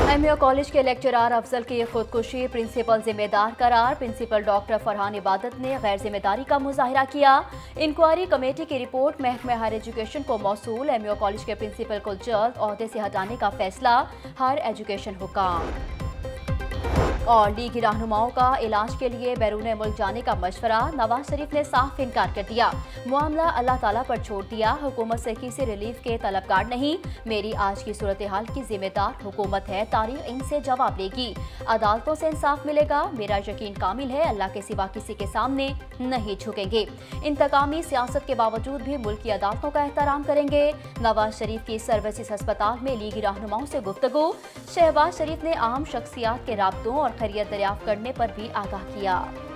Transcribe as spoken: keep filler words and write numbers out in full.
Ammo college के लेक्चरर अफजल की खुदकुशी, प्रिंसिपल जिम्मेदार करार। प्रिंसिपल डॉक्टर फरहान इबादत ने गैर जिम्मेदारी का मुजाहिरा किया। इंक्वायरी कमेटी की रिपोर्ट महकमे हायर एजुकेशन को मौसूल। एमओ कॉलेज के प्रिंसिपल को जल्द ओहदे से हटाने का फैसला, हायर एजुकेशन हुकाम। और लीगी रहनुमाओं का इलाज के लिए बैरून मुल्क जाने का मशवरा, नवाज शरीफ ने साफ इनकार कर दिया। मामला अल्लाह ताला पर छोड़ दिया, हुकूमत से किसी रिलीफ के तलबगार नहीं। मेरी आज की सूरत हाल की जिम्मेदार हुकूमत है, तारीख इनसे जवाब लेगी। अदालतों से इंसाफ मिलेगा, मेरा यकीन कामिल है, अल्लाह के सिवा किसी के सामने नहीं झुकेंगे। इंतकामी सियासत के बावजूद भी मुल्क की अदालतों का एहतराम करेंगे। नवाज शरीफ की सर्विसेज अस्पताल में लीगी रहनुमाओं से गुफ्तगू। शहबाज शरीफ ने आम शख्सियात के राब्तों और खैरियत दरियाफ्त करने पर भी आगाह किया।